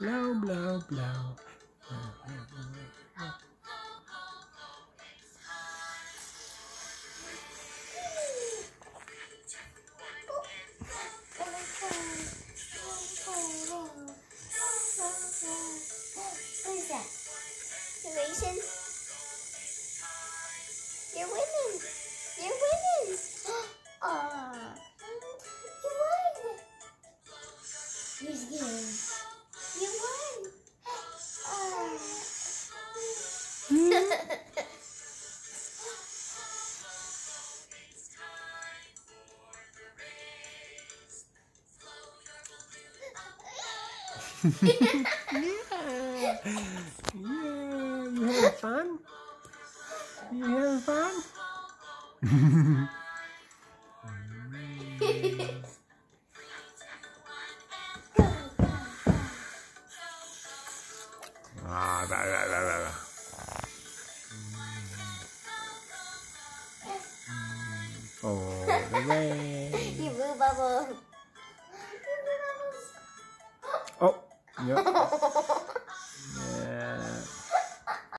Blow, blow, blow. What is that? Jameson? You're winning! You're winning! Aww! You won! Here's the game. You won! Yeah. Yeah. You having fun? You having fun? Ah, blah, blah, blah, blah. Oh, the rain. You blew bubbles. Oh, yep.